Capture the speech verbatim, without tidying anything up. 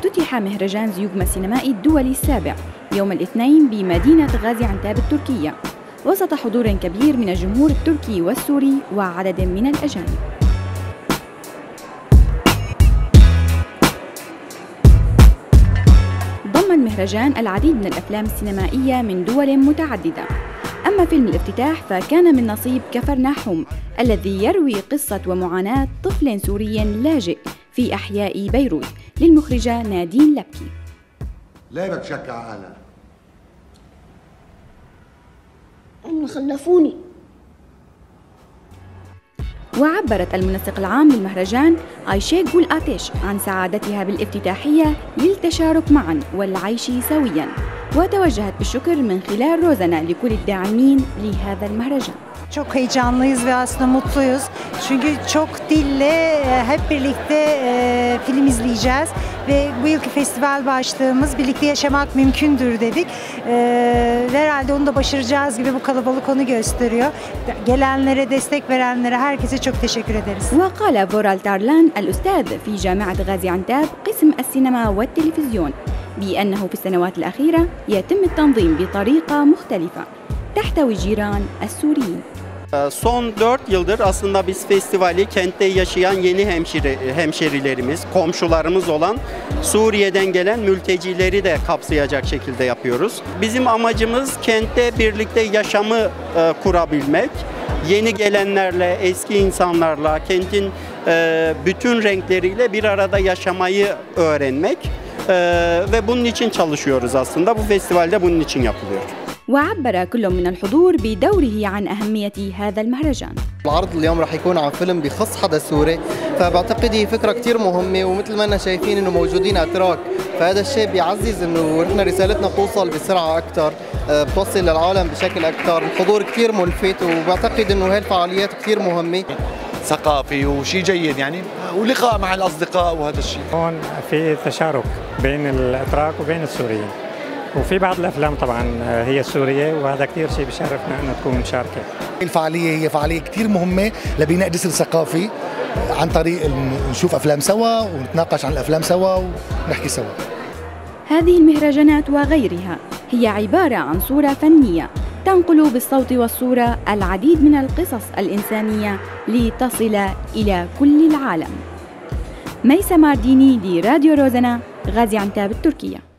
افتتح مهرجان زيوغما السينمائي الدولي السابع يوم الاثنين بمدينة غازي عنتاب التركية وسط حضور كبير من الجمهور التركي والسوري وعدد من الأجانب. ضم المهرجان العديد من الأفلام السينمائية من دول متعددة. أما فيلم الافتتاح فكان من نصيب كفرناحوم الذي يروي قصة ومعاناة طفل سوري لاجئ في أحياء بيروت للمخرجة نادين لبكي. ليه بتشكع أنا؟ أنا خلفوني. وعبرت المنسق العام للمهرجان آيشيك جول آتيش عن سعادتها بالافتتاحية للتشارك معا والعيش سويا، وتوجهت بالشكر من خلال روزانا لكل الداعمين لهذا المهرجان. Çok heyecanlıyız ve aslında mutluyuz. Çünkü çok dille hep birlikte e, film izleyeceğiz ve bu yılki festival başlığımız birlikte yaşamak mümkündür dedik. E, herhalde onu da başaracağız gibi bu kalabalık onu gösteriyor. Gelenlere, destek verenlere herkese çok teşekkür ederiz. وقال فورال تارلان الأستاذ في جامعة غازي عنتاب قسم السينما والتلفزيون بأنه في السنوات الأخيرة يتم التنظيم بطريقة مختلفة تحتوي جيران السوريين. Son dört yıldır aslında biz festivali kentte yaşayan yeni hemşire, hemşerilerimiz, komşularımız olan Suriye'den gelen mültecileri de kapsayacak şekilde yapıyoruz. Bizim amacımız kentte birlikte yaşamı e, kurabilmek, yeni gelenlerle, eski insanlarla, kentin e, bütün renkleriyle bir arada yaşamayı öğrenmek e, ve bunun için çalışıyoruz aslında. Bu festivalde bunun için yapılıyor. وعبر كل من الحضور بدوره عن أهمية هذا المهرجان. العرض اليوم رح يكون عن فيلم بخص حدا سوري، فبعتقد هي فكرة كتير مهمة، ومثل ما أنا شايفين إنه موجودين أتراك، فهذا الشيء بيعزز إنه نحن رسالتنا بتوصل بسرعة أكثر، بتوصل للعالم بشكل أكثر، الحضور كتير ملفت، وبعتقد إنه هاي الفعاليات كتير مهمة. ثقافي وشيء جيد يعني، ولقاء مع الأصدقاء وهذا الشيء. هون في تشارك بين الأتراك وبين السوريين. وفي بعض الافلام طبعا هي السوريه وهذا كثير شيء بشرفنا انه تكون مشاركه. الفعاليه هي فعاليه كثير مهمه لبناء جسر ثقافي عن طريق نشوف افلام سوا ونتناقش عن الافلام سوا ونحكي سوا. هذه المهرجانات وغيرها هي عباره عن صوره فنيه تنقل بالصوت والصوره العديد من القصص الانسانيه لتصل الى كل العالم. ميسة مارديني لراديو روزانا غازي عنتاب التركيه.